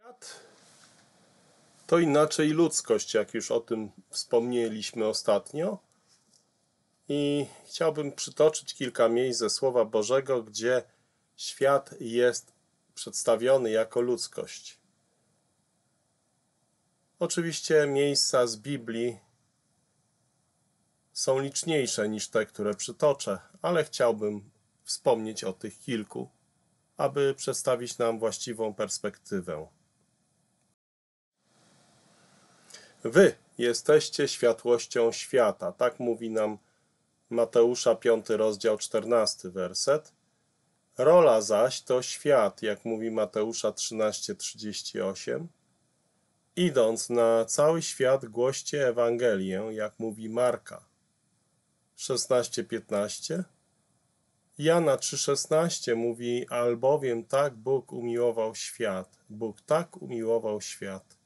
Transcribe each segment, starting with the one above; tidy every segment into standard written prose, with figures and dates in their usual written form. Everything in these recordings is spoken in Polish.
To inaczej ludzkość, jak już o tym wspomnieliśmy ostatnio. I chciałbym przytoczyć kilka miejsc ze Słowa Bożego, gdzie świat jest przedstawiony jako ludzkość. Oczywiście miejsca z Biblii są liczniejsze niż te, które przytoczę, ale chciałbym wspomnieć o tych kilku, aby przedstawić nam właściwą perspektywę. Wy jesteście światłością świata, tak mówi nam Mateusza 5 rozdział 14 werset. Rola zaś to świat, jak mówi Mateusza 13:38. Idąc na cały świat głoście Ewangelię, jak mówi Marka 16:15. Jana 3:16 mówi, albowiem tak Bóg umiłował świat. Bóg tak umiłował świat.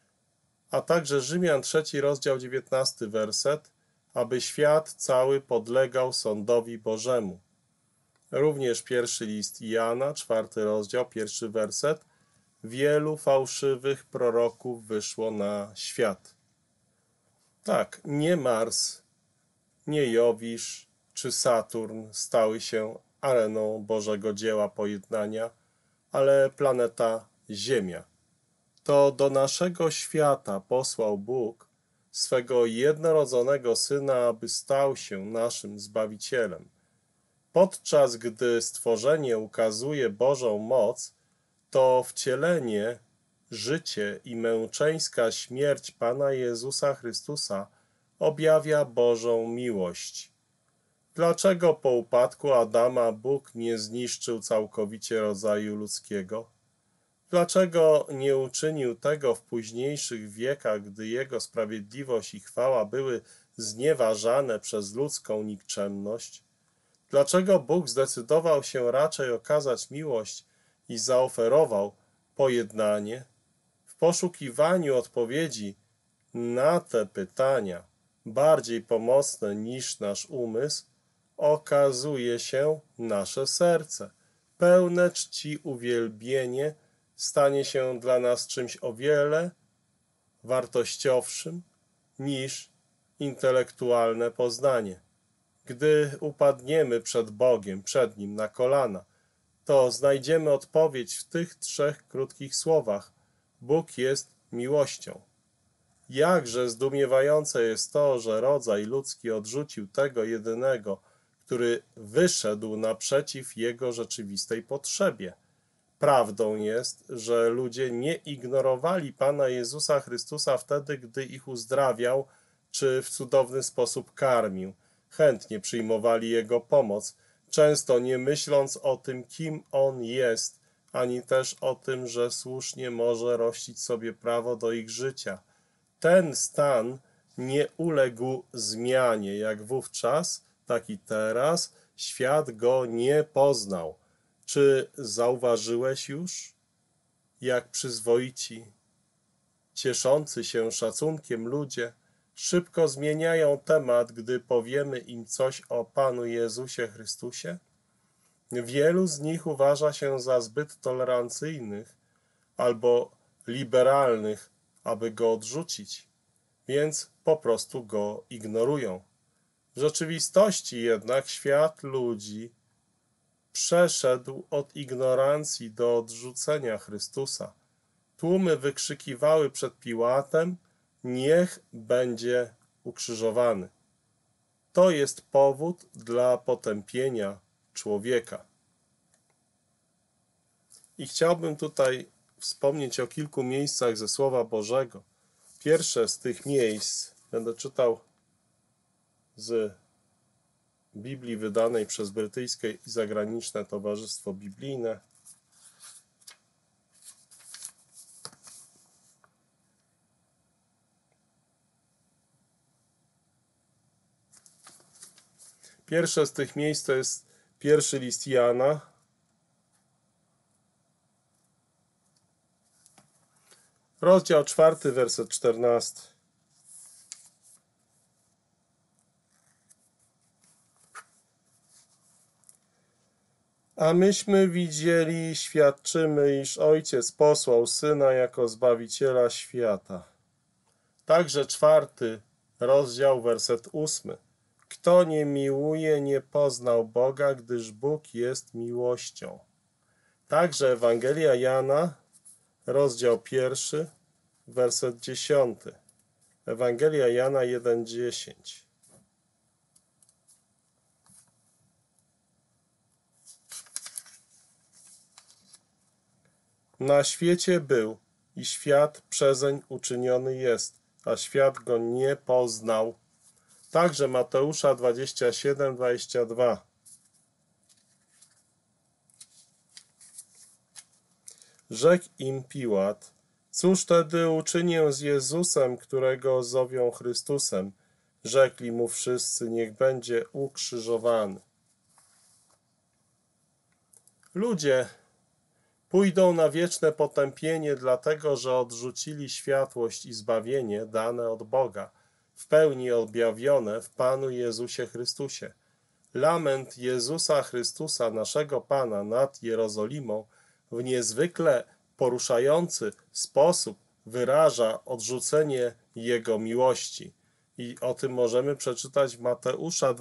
A także Rzymian 3 rozdział 19 werset, aby świat cały podlegał sądowi Bożemu. Również pierwszy list Jana, 4 rozdział, 1 werset. Wielu fałszywych proroków wyszło na świat. Tak, nie Mars, nie Jowisz czy Saturn stały się areną Bożego dzieła pojednania, ale planeta Ziemia. To do naszego świata posłał Bóg swego jednorodzonego Syna, aby stał się naszym Zbawicielem. Podczas gdy stworzenie ukazuje Bożą moc, to wcielenie, życie i męczeńska śmierć Pana Jezusa Chrystusa objawia Bożą miłość. Dlaczego po upadku Adama Bóg nie zniszczył całkowicie rodzaju ludzkiego? Dlaczego nie uczynił tego w późniejszych wiekach, gdy Jego sprawiedliwość i chwała były znieważane przez ludzką nikczemność? Dlaczego Bóg zdecydował się raczej okazać miłość i zaoferował pojednanie? W poszukiwaniu odpowiedzi na te pytania, bardziej pomocne niż nasz umysł, okazuje się nasze serce. Pełne czci uwielbienie stanie się dla nas czymś o wiele wartościowszym niż intelektualne poznanie. Gdy upadniemy przed Bogiem, przed Nim na kolana, to znajdziemy odpowiedź w tych 3 krótkich słowach. Bóg jest miłością. Jakże zdumiewające jest to, że rodzaj ludzki odrzucił tego jedynego, który wyszedł naprzeciw jego rzeczywistej potrzebie. Prawdą jest, że ludzie nie ignorowali Pana Jezusa Chrystusa wtedy, gdy ich uzdrawiał, czy w cudowny sposób karmił. Chętnie przyjmowali Jego pomoc, często nie myśląc o tym, kim On jest, ani też o tym, że słusznie może rościć sobie prawo do ich życia. Ten stan nie uległ zmianie, jak wówczas, tak i teraz. Świat go nie poznał. Czy zauważyłeś już, jak przyzwoici, cieszący się szacunkiem ludzie szybko zmieniają temat, gdy powiemy im coś o Panu Jezusie Chrystusie? Wielu z nich uważa się za zbyt tolerancyjnych albo liberalnych, aby go odrzucić, więc po prostu go ignorują. W rzeczywistości jednak świat ludzi przeszedł od ignorancji do odrzucenia Chrystusa. Tłumy wykrzykiwały przed Piłatem: niech będzie ukrzyżowany. To jest powód dla potępienia człowieka. I chciałbym tutaj wspomnieć o kilku miejscach ze Słowa Bożego. Pierwsze z tych miejsc będę czytał z Biblii wydanej przez Brytyjskie i Zagraniczne Towarzystwo Biblijne. Pierwsze z tych miejsc to jest pierwszy list Jana, rozdział 4, werset 14. A myśmy widzieli i świadczymy, iż Ojciec posłał Syna jako Zbawiciela świata. Także 4 rozdział, werset 8. Kto nie miłuje, nie poznał Boga, gdyż Bóg jest miłością. Także Ewangelia Jana, rozdział 1, werset 10. Ewangelia Jana 1,10. Na świecie był i świat przezeń uczyniony jest, a świat go nie poznał. Także Mateusza 27:22. Rzekł im Piłat: cóż tedy uczynię z Jezusem, którego zowią Chrystusem? Rzekli mu wszyscy: niech będzie ukrzyżowany. Ludzie pójdą na wieczne potępienie, dlatego że odrzucili światłość i zbawienie dane od Boga, w pełni objawione w Panu Jezusie Chrystusie. Lament Jezusa Chrystusa, naszego Pana, nad Jerozolimą w niezwykle poruszający sposób wyraża odrzucenie Jego miłości. I o tym możemy przeczytać w Mateusza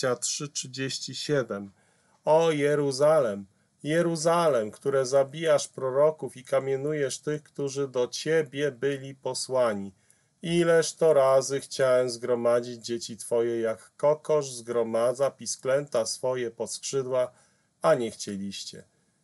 23:37. O Jeruzalem, Jeruzalem, które zabijasz proroków i kamienujesz tych, którzy do Ciebie byli posłani. Ileż to razy chciałem zgromadzić dzieci Twoje, jak kokosz zgromadza pisklęta swoje pod skrzydła, a nie chcieliście.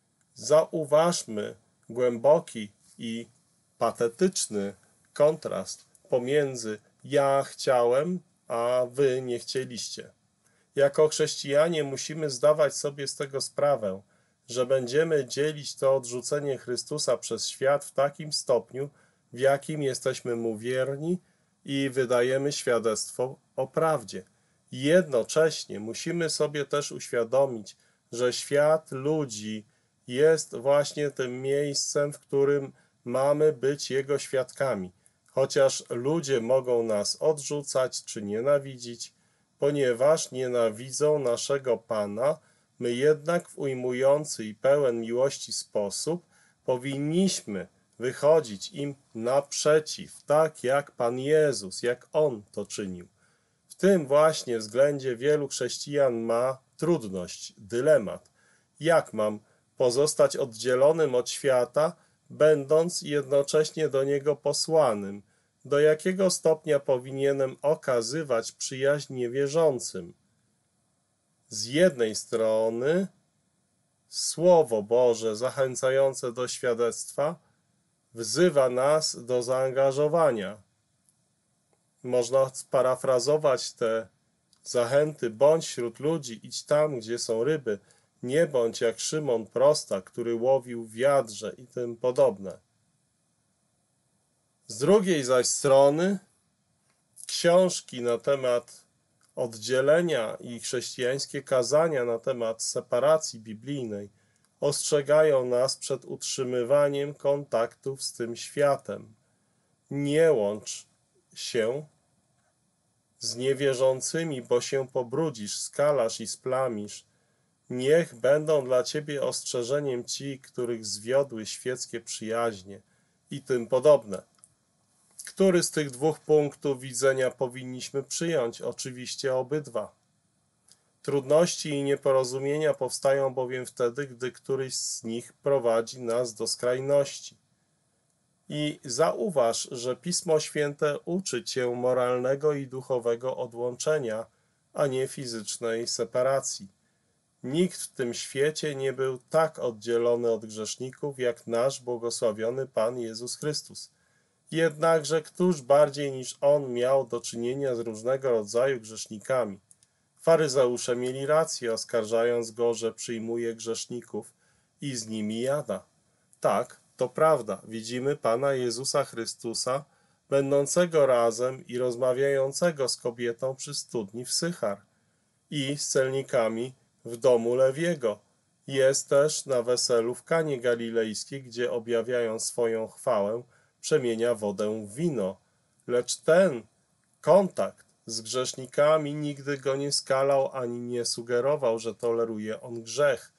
Zauważmy głęboki i patetyczny kontrast pomiędzy ja chciałem, a wy nie chcieliście. Jako chrześcijanie musimy zdawać sobie z tego sprawę, że będziemy dzielić to odrzucenie Chrystusa przez świat w takim stopniu, w jakim jesteśmy Mu wierni i wydajemy świadectwo o prawdzie. Jednocześnie musimy sobie też uświadomić, że świat ludzi jest właśnie tym miejscem, w którym mamy być Jego świadkami. Chociaż ludzie mogą nas odrzucać czy nienawidzić, ponieważ nienawidzą naszego Pana, my jednak w ujmujący i pełen miłości sposób powinniśmy wychodzić im naprzeciw, tak jak Pan Jezus, jak On to czynił. W tym właśnie względzie wielu chrześcijan ma trudność, dylemat. Jak mam pozostać oddzielonym od świata, będąc jednocześnie do niego posłanym? Do jakiego stopnia powinienem okazywać przyjaźń niewierzącym? Z jednej strony Słowo Boże zachęcające do świadectwa wzywa nas do zaangażowania. Można sparafrazować te zachęty: bądź wśród ludzi, idź tam, gdzie są ryby, nie bądź jak Szymon Prostak, który łowił w wiadrze i tym podobne. Z drugiej zaś strony książki na temat oddzielenia i chrześcijańskie kazania na temat separacji biblijnej ostrzegają nas przed utrzymywaniem kontaktów z tym światem. Nie łącz się z niewierzącymi, bo się pobrudzisz, skalasz i splamisz. Niech będą dla ciebie ostrzeżeniem ci, których zwiodły świeckie przyjaźnie i tym podobne. Który z tych dwóch punktów widzenia powinniśmy przyjąć? Oczywiście obydwa. Trudności i nieporozumienia powstają bowiem wtedy, gdy któryś z nich prowadzi nas do skrajności. I zauważ, że Pismo Święte uczy cię moralnego i duchowego odłączenia, a nie fizycznej separacji. Nikt w tym świecie nie był tak oddzielony od grzeszników, jak nasz błogosławiony Pan Jezus Chrystus. Jednakże któż bardziej niż On miał do czynienia z różnego rodzaju grzesznikami? Faryzeusze mieli rację, oskarżając Go, że przyjmuje grzeszników i z nimi jada. Tak, to prawda, widzimy Pana Jezusa Chrystusa, będącego razem i rozmawiającego z kobietą przy studni w Sychar i z celnikami w domu Lewiego. Jest też na weselu w Kanie Galilejskiej, gdzie objawiając swoją chwałę, przemienia wodę w wino. Lecz ten kontakt z grzesznikami nigdy go nie skalał ani nie sugerował, że toleruje on grzech.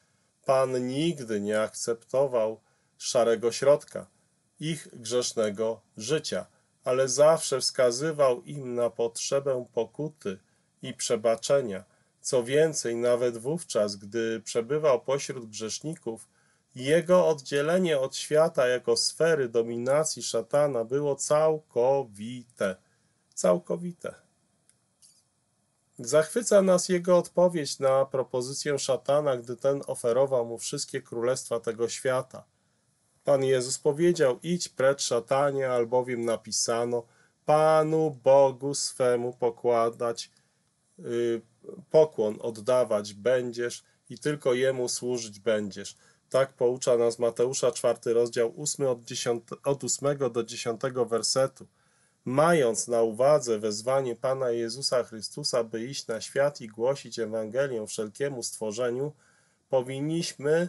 Pan nigdy nie akceptował szarego środka ich grzesznego życia, ale zawsze wskazywał im na potrzebę pokuty i przebaczenia. Co więcej, nawet wówczas, gdy przebywał pośród grzeszników, jego oddzielenie od świata jako sfery dominacji szatana było całkowite. Całkowite. Zachwyca nas jego odpowiedź na propozycję szatana, gdy ten oferował mu wszystkie królestwa tego świata. Pan Jezus powiedział: idź precz, szatanie, albowiem napisano: Panu Bogu swemu pokłon oddawać będziesz i tylko Jemu służyć będziesz. Tak poucza nas Mateusza 4 rozdział 8 od 8 do 10 wersetu. Mając na uwadze wezwanie Pana Jezusa Chrystusa, by iść na świat i głosić Ewangelię wszelkiemu stworzeniu, powinniśmy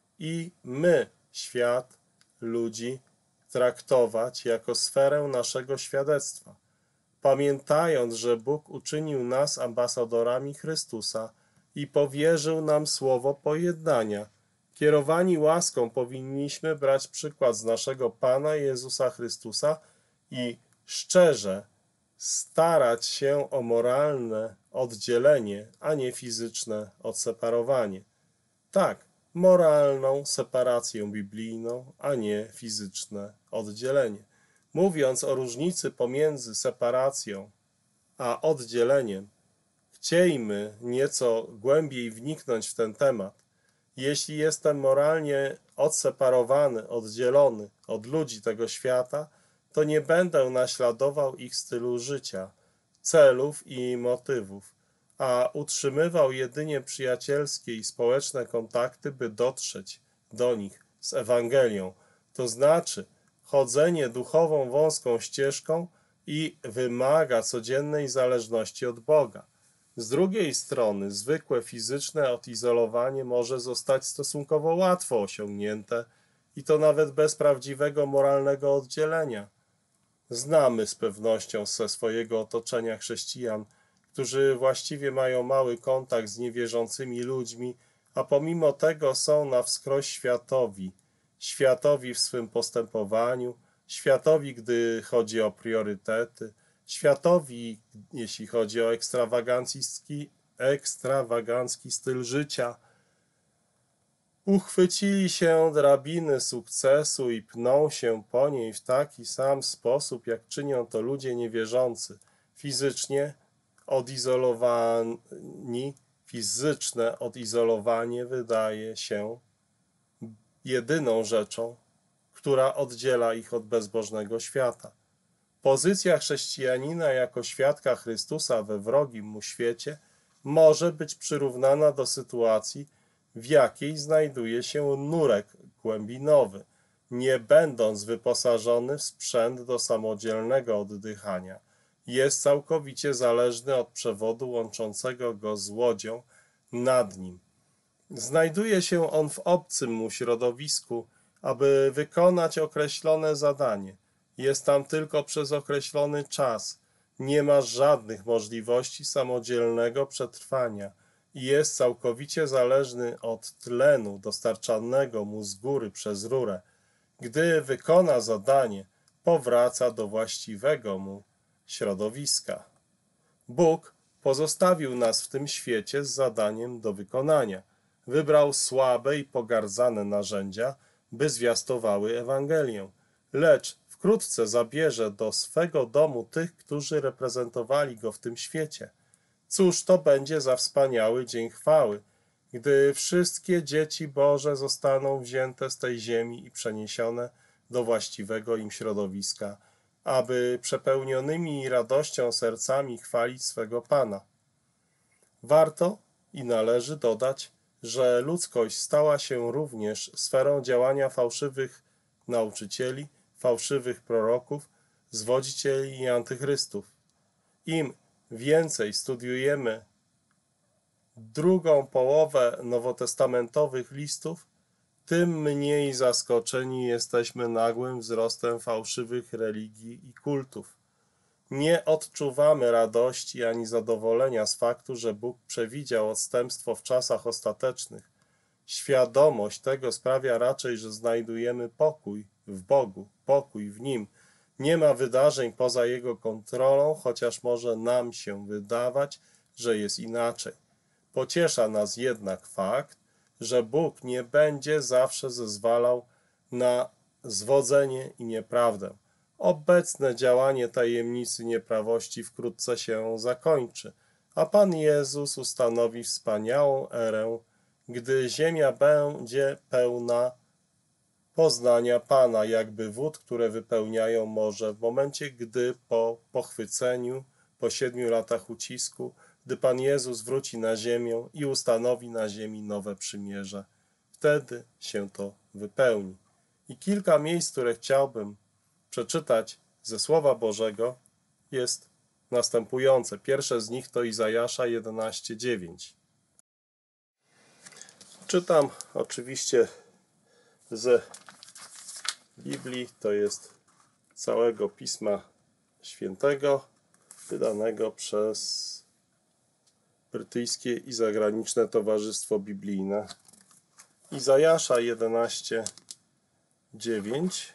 i my świat ludzi traktować jako sferę naszego świadectwa. Pamiętając, że Bóg uczynił nas ambasadorami Chrystusa i powierzył nam słowo pojednania, kierowani łaską powinniśmy brać przykład z naszego Pana Jezusa Chrystusa i szczerze starać się o moralne oddzielenie, a nie fizyczne odseparowanie. Tak, moralną separację biblijną, a nie fizyczne oddzielenie. Mówiąc o różnicy pomiędzy separacją a oddzieleniem, chciejmy nieco głębiej wniknąć w ten temat. Jeśli jestem moralnie odseparowany, oddzielony od ludzi tego świata, to nie będę naśladował ich stylu życia, celów i motywów, a utrzymywał jedynie przyjacielskie i społeczne kontakty, by dotrzeć do nich z Ewangelią, to znaczy chodzenie duchową wąską ścieżką i wymaga codziennej zależności od Boga. Z drugiej strony zwykłe fizyczne odizolowanie może zostać stosunkowo łatwo osiągnięte i to nawet bez prawdziwego moralnego oddzielenia. Znamy z pewnością ze swojego otoczenia chrześcijan, którzy właściwie mają mały kontakt z niewierzącymi ludźmi, a pomimo tego są na wskroś światowi. Światowi w swym postępowaniu, światowi, gdy chodzi o priorytety, światowi, jeśli chodzi o ekstrawagancki styl życia. Uchwycili się drabiny sukcesu i pną się po niej w taki sam sposób, jak czynią to ludzie niewierzący, fizycznie odizolowani. Fizyczne odizolowanie wydaje się jedyną rzeczą, która oddziela ich od bezbożnego świata. Pozycja chrześcijanina jako świadka Chrystusa we wrogim mu świecie może być przyrównana do sytuacji, w jakiej znajduje się nurek głębinowy, nie będąc wyposażony w sprzęt do samodzielnego oddychania. Jest całkowicie zależny od przewodu łączącego go z łodzią nad nim. Znajduje się on w obcym mu środowisku, aby wykonać określone zadanie. Jest tam tylko przez określony czas. Nie ma żadnych możliwości samodzielnego przetrwania i jest całkowicie zależny od tlenu dostarczanego mu z góry przez rurę. Gdy wykona zadanie, powraca do właściwego mu środowiska. Bóg pozostawił nas w tym świecie z zadaniem do wykonania. Wybrał słabe i pogardzane narzędzia, by zwiastowały Ewangelię, lecz wkrótce zabierze do swego domu tych, którzy reprezentowali go w tym świecie. Cóż to będzie za wspaniały dzień chwały, gdy wszystkie dzieci Boże zostaną wzięte z tej ziemi i przeniesione do właściwego im środowiska, aby przepełnionymi radością sercami chwalić swego Pana. Warto i należy dodać, że ludzkość stała się również sferą działania fałszywych nauczycieli, fałszywych proroków, zwodzicieli i antychrystów. Im więcej studiujemy drugą połowę nowotestamentowych listów, tym mniej zaskoczeni jesteśmy nagłym wzrostem fałszywych religii i kultów. Nie odczuwamy radości ani zadowolenia z faktu, że Bóg przewidział odstępstwo w czasach ostatecznych. Świadomość tego sprawia raczej, że znajdujemy pokój w Bogu, pokój w Nim. Nie ma wydarzeń poza Jego kontrolą, chociaż może nam się wydawać, że jest inaczej. Pociesza nas jednak fakt, że Bóg nie będzie zawsze zezwalał na zwodzenie i nieprawdę. Obecne działanie tajemnicy nieprawości wkrótce się zakończy, a Pan Jezus ustanowi wspaniałą erę, gdy ziemia będzie pełna poznania Pana, jakby wód, które wypełniają morze, w momencie, gdy po pochwyceniu, po 7 latach ucisku, gdy Pan Jezus wróci na ziemię i ustanowi na ziemi nowe przymierze. Wtedy się to wypełni. I kilka miejsc, które chciałbym przeczytać ze Słowa Bożego, jest następujące. Pierwsze z nich to Izajasza 11:9. Czytam oczywiście z Biblii, to jest całego Pisma Świętego, wydanego przez Brytyjskie i Zagraniczne Towarzystwo Biblijne. Izajasza 11:9.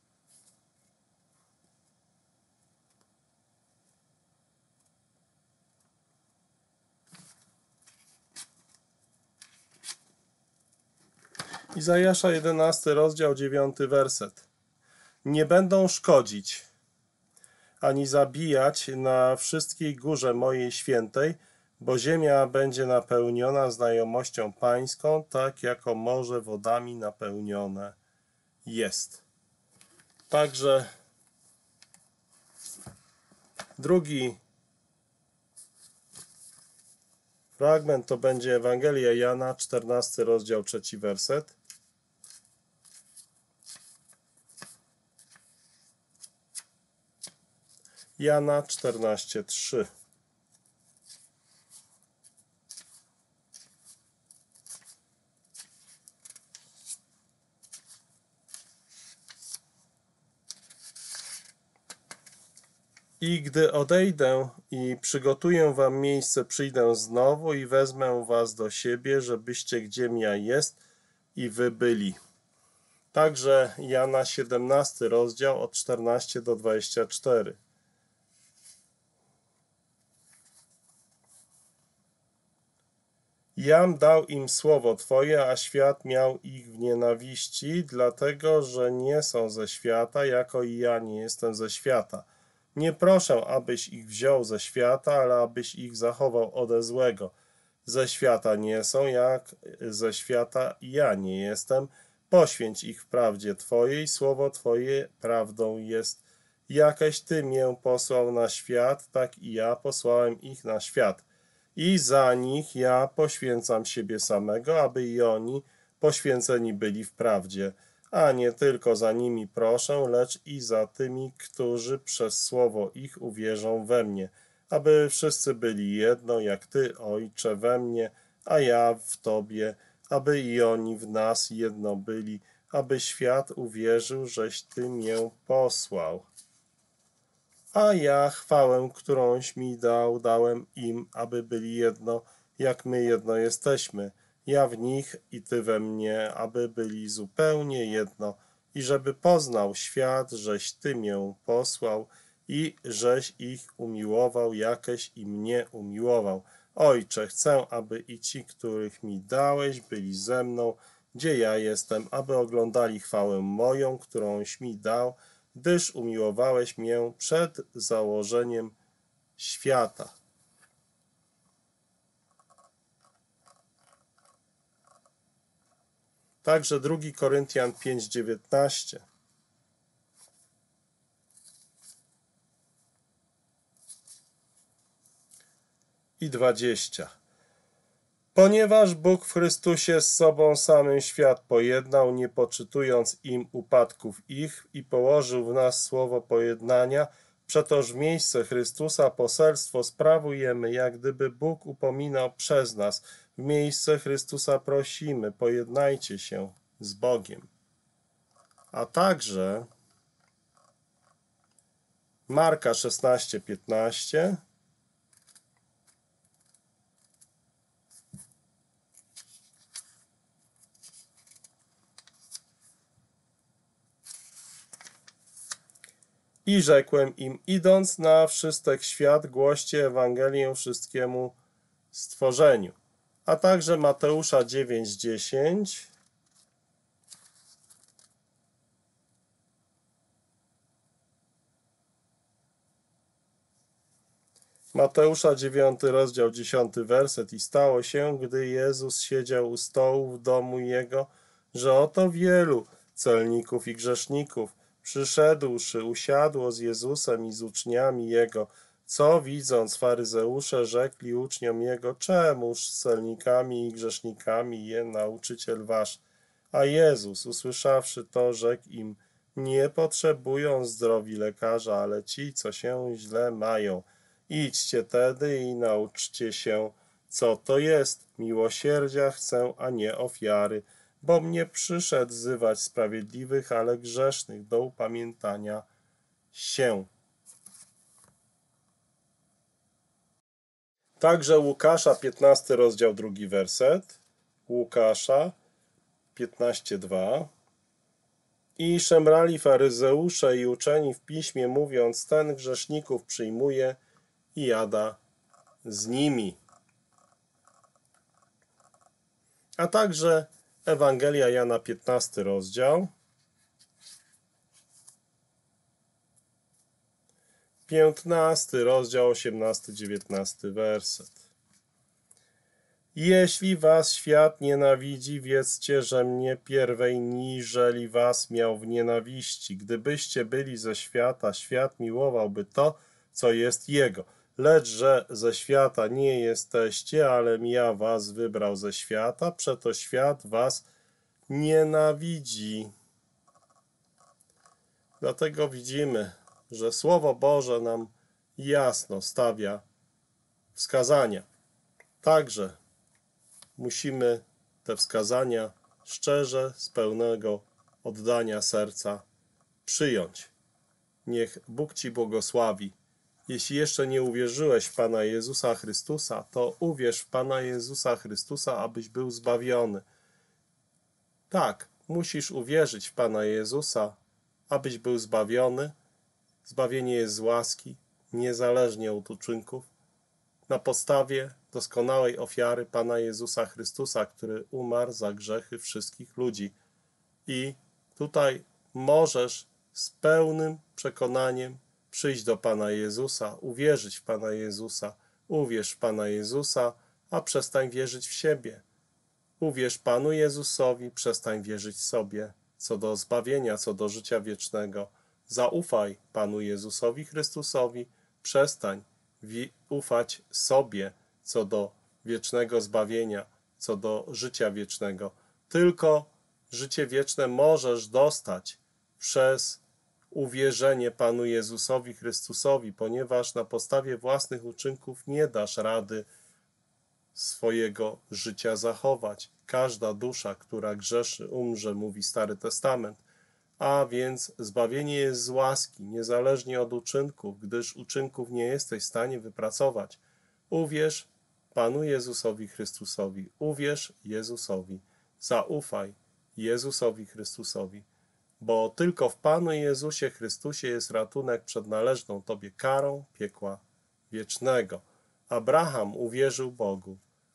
Izajasza 11 rozdział 9 werset. Nie będą szkodzić, ani zabijać na wszystkiej górze mojej świętej, bo ziemia będzie napełniona znajomością pańską, tak jako morze wodami napełnione jest. Także drugi fragment to będzie Ewangelia Jana, 14 rozdział, 3 werset. Jana 14:3. I gdy odejdę i przygotuję wam miejsce, przyjdę znowu i wezmę was do siebie, żebyście gdziem ja jest i wy byli. Także Jana 17 rozdział od 14 do 24. Jam dał im słowo Twoje, a świat miał ich w nienawiści, dlatego, że nie są ze świata, jako i ja nie jestem ze świata. Nie proszę, abyś ich wziął ze świata, ale abyś ich zachował ode złego. Ze świata nie są, jak ze świata i ja nie jestem. Poświęć ich w prawdzie Twojej, słowo Twoje prawdą jest. Jakeś Ty mię posłał na świat, tak i ja posłałem ich na świat. I za nich ja poświęcam siebie samego, aby i oni poświęceni byli w prawdzie. A nie tylko za nimi proszę, lecz i za tymi, którzy przez słowo ich uwierzą we mnie, aby wszyscy byli jedno, jak Ty, Ojcze, we mnie, a ja w Tobie, aby i oni w nas jedno byli, aby świat uwierzył, żeś Ty mię posłał. A ja chwałę, którąś mi dał, dałem im, aby byli jedno, jak my jedno jesteśmy. Ja w nich i Ty we mnie, aby byli zupełnie jedno i żeby poznał świat, żeś Ty mię posłał i żeś ich umiłował, jakeś i mnie umiłował. Ojcze, chcę, aby i ci, których mi dałeś, byli ze mną, gdzie ja jestem, aby oglądali chwałę moją, którąś mi dał, gdyż umiłowałeś mię przed założeniem świata. Także 2 Koryntian 5:19. I 20. Ponieważ Bóg w Chrystusie z sobą samym świat pojednał, nie poczytując im upadków ich, i położył w nas słowo pojednania, przetoż w miejsce Chrystusa poselstwo sprawujemy, jak gdyby Bóg upominał przez nas. W miejsce Chrystusa prosimy, pojednajcie się z Bogiem. A także Marka 16:15. I rzekłem im, idąc na wszystek świat, głoście Ewangelię wszystkiemu stworzeniu. A także Mateusza 9:10. Mateusza 9 rozdział 10 werset. I stało się, gdy Jezus siedział u stołu w domu Jego, że oto wielu celników i grzeszników przyszedłszy, usiadło z Jezusem i z uczniami Jego, co widząc faryzeusze rzekli uczniom Jego, czemuż z celnikami i grzesznikami je nauczyciel wasz? A Jezus, usłyszawszy to, rzekł im, nie potrzebują zdrowi lekarza, ale ci, co się źle mają. Idźcie tedy i nauczcie się, co to jest. Miłosierdzia chcę, a nie ofiary, bo mnie przyszedł wzywać sprawiedliwych, ale grzesznych do upamiętania się. Także Łukasza 15 rozdział 2 werset. Łukasza 15:2. I szemrali faryzeusze i uczeni w piśmie, mówiąc, ten grzeszników przyjmuje i jada z nimi. A także Ewangelia Jana 15 rozdział, 15 rozdział, 18-19 werset. Jeśli was świat nienawidzi, wiedzcie, że mnie pierwej niżeli was miał w nienawiści. Gdybyście byli ze świata, świat miłowałby to, co jest jego. Lecz, że ze świata nie jesteście, ale ja was wybrał ze świata, przeto świat was nienawidzi. Dlatego widzimy, że Słowo Boże nam jasno stawia wskazania. Także musimy te wskazania szczerze, z pełnego oddania serca przyjąć. Niech Bóg Ci błogosławi. Jeśli jeszcze nie uwierzyłeś w Pana Jezusa Chrystusa, to uwierz w Pana Jezusa Chrystusa, abyś był zbawiony. Tak, musisz uwierzyć w Pana Jezusa, abyś był zbawiony. Zbawienie jest z łaski, niezależnie od uczynków, na podstawie doskonałej ofiary Pana Jezusa Chrystusa, który umarł za grzechy wszystkich ludzi. I tutaj możesz z pełnym przekonaniem przyjść do Pana Jezusa, uwierzyć w Pana Jezusa. Uwierz w Pana Jezusa, a przestań wierzyć w siebie. Uwierz Panu Jezusowi, przestań wierzyć sobie co do zbawienia, co do życia wiecznego. Zaufaj Panu Jezusowi Chrystusowi, przestań ufać sobie co do wiecznego zbawienia, co do życia wiecznego. Tylko życie wieczne możesz dostać przez uwierzenie Panu Jezusowi Chrystusowi, ponieważ na podstawie własnych uczynków nie dasz rady swojego życia zachować. Każda dusza, która grzeszy, umrze, mówi Stary Testament. A więc zbawienie jest z łaski, niezależnie od uczynków, gdyż uczynków nie jesteś w stanie wypracować. Uwierz Panu Jezusowi Chrystusowi, uwierz Jezusowi, zaufaj Jezusowi Chrystusowi, bo tylko w Panu Jezusie Chrystusie jest ratunek przed należną Tobie karą piekła wiecznego. Abraham uwierzył Bogu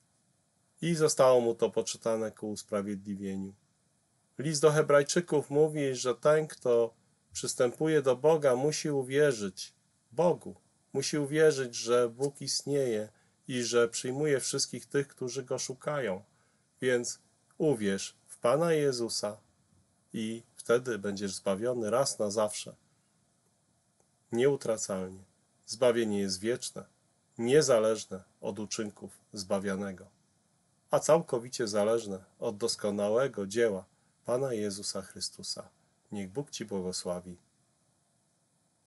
i zostało mu to poczytane ku usprawiedliwieniu. List do Hebrajczyków mówi, że ten, kto przystępuje do Boga, musi uwierzyć Bogu. Musi uwierzyć, że Bóg istnieje i że przyjmuje wszystkich tych, którzy Go szukają. Więc uwierz w Pana Jezusa i wtedy będziesz zbawiony raz na zawsze. Nieutracalnie. Zbawienie jest wieczne, niezależne od uczynków zbawianego, a całkowicie zależne od doskonałego dzieła Pana Jezusa Chrystusa. Niech Bóg Ci błogosławi.